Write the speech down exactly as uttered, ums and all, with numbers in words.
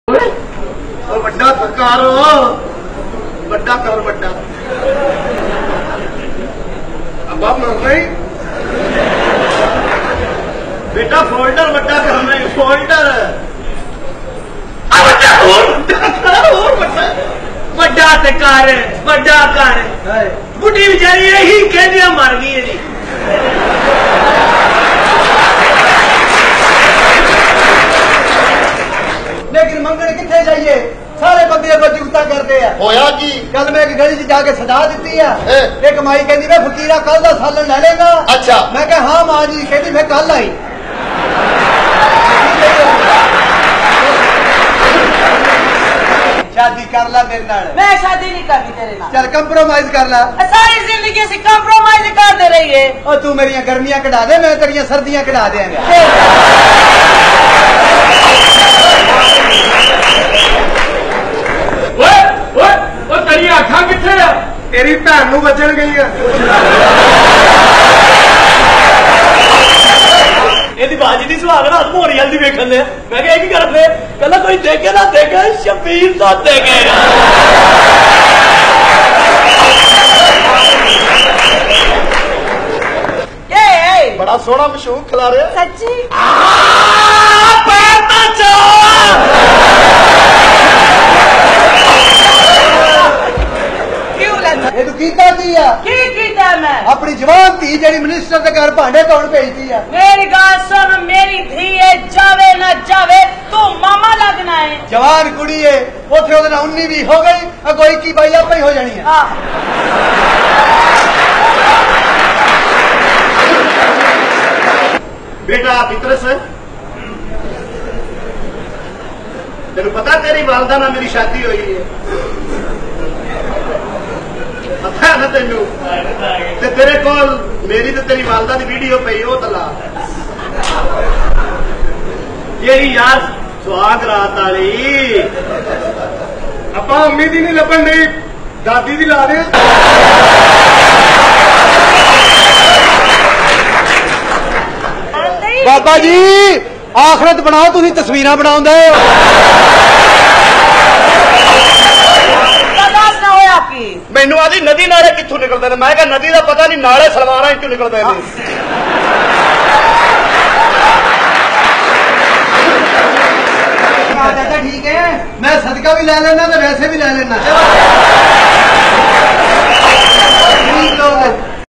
बड़ा सरकार बड़ा कर बड़ा अब नहीं बेटा फोल्डर बड़ा करना है फोल्डर बड़ा कार बड़ा कार बुढ़ी बेचारी यही कहदिया मर गई है जी। लेकिन मंगने कितने जाइए सारे बंदे जुगता करते हैं। होया की कल मैं एक गली च जाके सदा दी है। एक माई कहती मैं फकीरा कल का सालन ले लेगा। अच्छा मैं कहा हाँ मां जी कहती मैं कल आई। शादी कर ला मेरे नाल। मैं शादी नहीं करनी तेरे नाल। चल कंप्रोमाइज कर ला। सारी जिंदगी से कंप्रोमाइज करते रहिए। और तू मेरी गर्मियां कटा दे मैं तेरिया सर्दियां कटा देंगे। तेरी अखा किथे आ तेरी भैन नूं बचन गई है ਇਹਦੀ ਬਾਜੀ ਦੀ ਸੁਹਾਗ ਰਾਤ ਮੋਰੀ ਵਾਲੀ ਵੇਖਣ ਦੇ ਮੈਂ ਕਿਹਾ ਇਹ ਕੀ ਕਰਦੇ ਕਹਿੰਦਾ ਕੋਈ ਦੇਖੇ ਨਾ ਦੇਖੇ ਸ਼ਬੀਰ ਦਾ ਦੇਖੇ ए बड़ा सोहना मशहूर खिला रहे सच्ची ਪੈਰ ਤਾਂ ਚੋ ये तू की करती है की कीता मैं अपनी जवान धी जेडी मिनिस्टर के घर भांडे धोण भेजती है। मेरी गाल सुन मेरी धी है जावे ना जावे तू मामा लगना है। जवान कुड़ी है उथे ओदे नाल उन्नी भी हो गई अगो इक्की बाई आपे ही हो जानी है। हाँ बेटा पितरस तेन पता तेरी वालदा नाल मेरी शादी हुई है पता है ना तेनू ते तेरे कोल मेरी ते तेरी वालदा दी वीडियो पई ओ तला यही यार सुहाग रात वाली अपा अम्मी दी नहीं लभन नहीं दादी दी ला रहे बाबा जी आखरत बनाओ तुसी तस्वीरां बनाउंदे मैनू आदि नदी नाले कित्थों निकलते मैं क्या नदी का पता नहीं नाले सलवारा चो निकलते हैं। ठीक है मैं सदका भी ले लेना तो वैसे भी ले लेना।